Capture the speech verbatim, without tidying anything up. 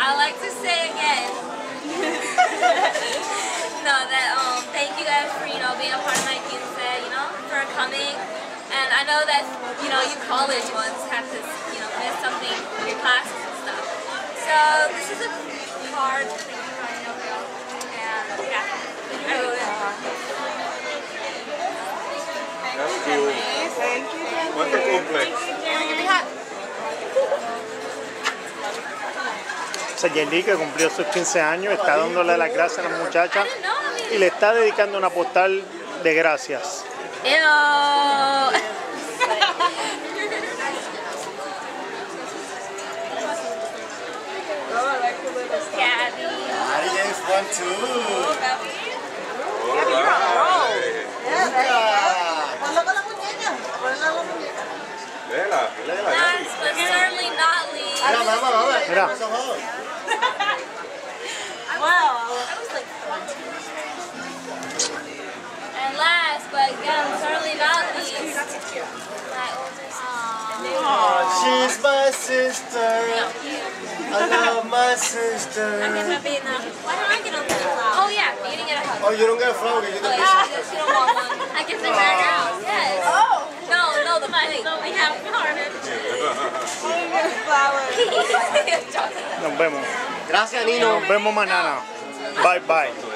I like to say again, no, that um, thank you guys for, you know, being a part of my quince, you know, for coming. And I know that, you know, you college ones have to, you know, miss something in your classes and stuff. So this is a card that you probably know about. And yeah, I wrote it. That's cool. Thank you. ¿Cuánto cumple? Sayeli, que cumplió sus quince años, está dándole las gracias a la muchacha y le está dedicando una postal de gracias. Ew. Gabby. Daddy gave one too. Oh, Gabby. Gabby, you're on a roll. Yeah, there you go. Ponlo con la muñeca. Ponlo con la muñeca. Léela, léela. Last but certainly not least. Mira, mamá, mamá. Mira. Wow. I was like, And last but again, certainly not least, my oldest sister. She's my sister. I love my sister. I'm gonna be now. Why don't I get a flower? Oh yeah, you didn't get a hug. Oh, you don't get a flower, you Oh get a yeah, she don't want one. I can sing right now. Yes. oh. No, no, the plate. No, we have harder. Flowers. Nos vemos. Gracias, Nino. Nos vemos mañana. Bye bye.